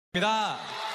입니다.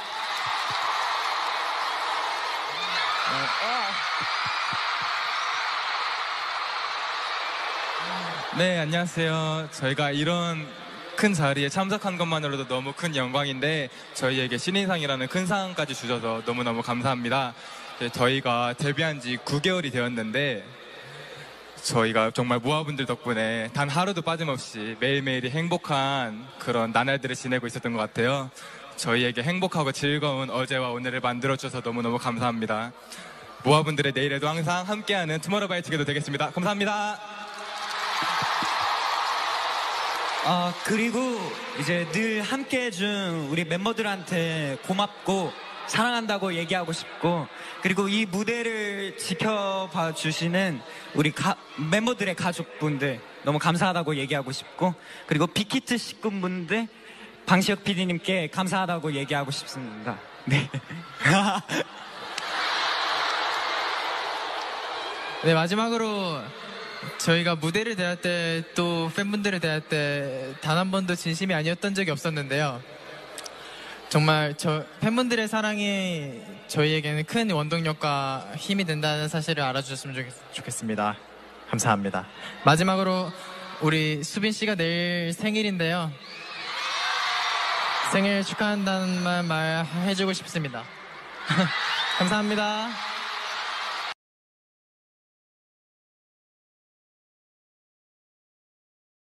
네, 안녕하세요. 저희가 이런 큰 자리에 참석한 것만으로도 너무 큰 영광인데 저희에게 신인상이라는 큰 상까지 주셔서 너무너무 감사합니다. 저희가 데뷔한 지 9개월이 되었는데 저희가 정말 모아분들 덕분에 단 하루도 빠짐없이 매일매일이 행복한 그런 나날들을 지내고 있었던 것 같아요. 저희에게 행복하고 즐거운 어제와 오늘을 만들어주셔서 너무너무 감사합니다. 모아분들의 내일에도 항상 함께하는 투모로우바이투게더 되겠습니다. 감사합니다. 그리고 이제 늘 함께해준 우리 멤버들한테 고맙고 사랑한다고 얘기하고 싶고, 그리고 이 무대를 지켜봐 주시는 우리 멤버들의 가족분들 너무 감사하다고 얘기하고 싶고, 그리고 빅히트 식구분들 방시혁 PD님께 감사하다고 얘기하고 싶습니다. 네. 네, 마지막으로 저희가 무대를 대할 때 또 팬분들을 대할 때 단 한 번도 진심이 아니었던 적이 없었는데요. 정말 팬분들의 사랑이 저희에게는 큰 원동력과 힘이 된다는 사실을 알아주셨으면 좋겠습니다. 감사합니다. 마지막으로 우리 수빈 씨가 내일 생일인데요. 생일 축하한다는 말 해주고 싶습니다. 감사합니다.